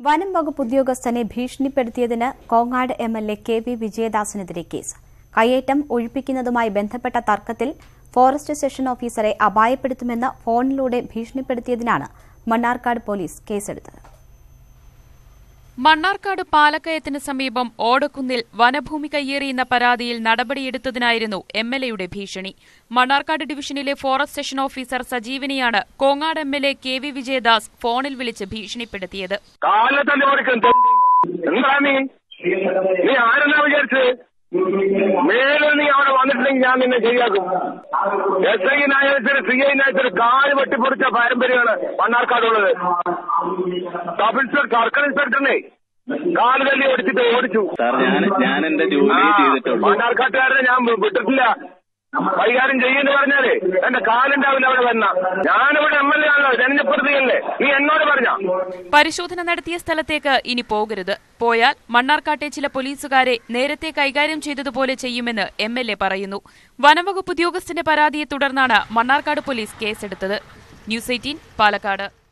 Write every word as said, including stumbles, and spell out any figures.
വനം വകുപ്പ് ഉദ്യോഗസ്ഥനെ ഭീഷണിപ്പെടുത്തിയതിന് Kongad M L A K V വിജയദാസിനെതിരെ കേസ്. കയ്യേറ്റം ഒഴിപ്പിക്കുന്നതുമായി ബന്ധപ്പെട്ട തർക്കത്തിൽ ഫോറസ്റ്റ് സെഷൻ ഓഫീസറെ അപായപ്പെടുത്തുമെന്ന് ഫോണിലൂടെ ഭീഷണിപ്പെടുത്തിയതിനാണ് മണ്ണാർക്കാട് പോലീസ് കേസെടുത്തത്. മണ്ണാർക്കാട് പാലക്കയത്തിന് സമീപം ഓടക്കുന്നിൽ വനഭൂമി കയ്യേറിയെന്ന പരാതിയിൽ നടപടിയെടുത്തതിനായിരുന്നു എം എൽ എയുടെ ഭീഷണി. മണ്ണാർക്കാട് ഡിവിഷനിലെ ഫോറസ്റ്റ് സെഷൻ ഓഫീസർ സജീവിനെയാണ് Kongad M L A K V Vijayadas ഫോണിൽ വിളിച്ച് ഭീഷണിപ്പെടുത്തിയത്. മേലെ നീ അവിടെ വന്നിട്ടുണ്ടെങ്കിൽ ഞാൻ നിന്നെ ശരിയാക്കും. എസ് ഐ നായകത്തിന് സി ഐ നായകത്തിന് കാല് വെട്ടിപ്പൊറിച്ച പാരമ്പര്യമാണ് മണ്ണാർക്കാടുള്ളത്. സബ് ഇൻസ്പെക്ടർ സർക്കിൾ ഇൻസ്പെക്ടറിനെ കാല് തല്ലി ഓടിച്ചിട്ട് ഓടിച്ചു. മണ്ണാർക്കാട്ടുകാരനെ ഞാൻ വിട്ടിട്ടില്ല. കൈകാര്യം ചെയ്യുന്നു പറഞ്ഞാലേ എന്റെ കാലുണ്ടാവില്ല അവിടെ വന്ന. ഞാനിവിടെ എം എൽ എ ആണല്ലോ, ജനപ്രതിയല്ലേ, നീ എന്നോട് പറഞ്ഞ. പരിശോധന നടത്തിയ സ്ഥലത്തേക്ക് ഇനി പോകരുത്. പോയാൽ മണ്ണാർക്കാട്ടെ ചില പോലീസുകാരെ നേരത്തെ കൈകാര്യം ചെയ്തതുപോലെ ചെയ്യുമെന്ന് എം എൽ എ പറയുന്നു. വനംവകുപ്പ് ഉദ്യോഗസ്ഥന്റെ പരാതിയെ തുടർന്നാണ് മണ്ണാർക്കാട് പോലീസ് കേസെടുത്തത്. News eighteen Palakkad.